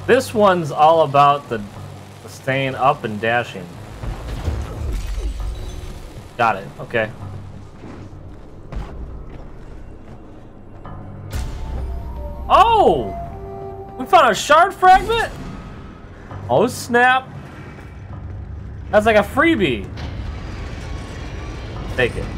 This one's all about the staying up and dashing. Got it. Okay. Oh! We found a shard fragment? Oh, snap. That's like a freebie. Take it.